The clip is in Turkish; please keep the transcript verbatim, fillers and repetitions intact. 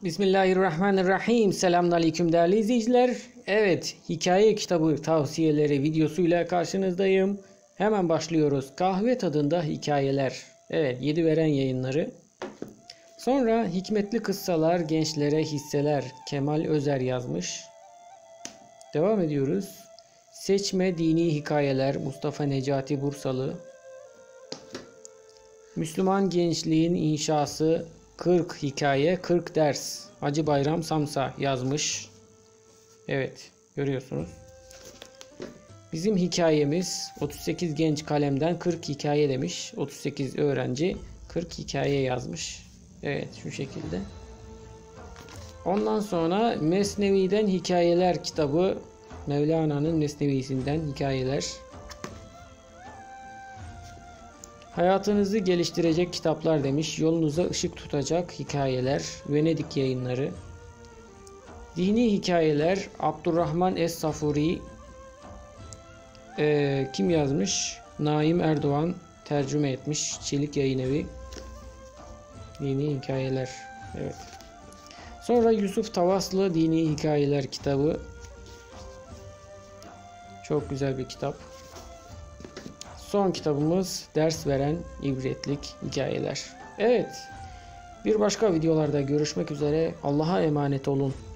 Bismillahirrahmanirrahim. Selamünaleyküm değerli izleyiciler. Evet, hikaye kitabı tavsiyeleri videosuyla karşınızdayım. Hemen başlıyoruz. Kahve tadında hikayeler. Evet, Yediveren Yayınları. Sonra Hikmetli Kıssalar Gençlere Hisseler. Kemal Özer yazmış. Devam ediyoruz. Seçme Dini Hikayeler. Mustafa Necati Bursalı. Müslüman Gençliğin İnşası. kırk Hikaye, kırk Ders. Hacı Bayram Samsa yazmış. Evet, görüyorsunuz. Bizim hikayemiz otuz sekiz genç kalemden kırk hikaye demiş. otuz sekiz öğrenci kırk hikaye yazmış. Evet, şu şekilde. Ondan sonra Mesnevi'den Hikayeler kitabı. Mevlana'nın Mesnevisinden hikayeler. Hayatınızı geliştirecek kitaplar demiş. Yolunuza ışık tutacak hikayeler. Venedik Yayınları. Dini hikayeler. Abdurrahman Es-Safuri. Ee, kim yazmış? Naim Erdoğan tercüme etmiş. Çelik Yayınevi. Dini hikayeler. Evet. Sonra Yusuf Tavaslı Dini Hikayeler kitabı. Çok güzel bir kitap. Son kitabımız Ders Veren İbretlik Hikayeler. Evet. Bir başka videolarda görüşmek üzere. Allah'a emanet olun.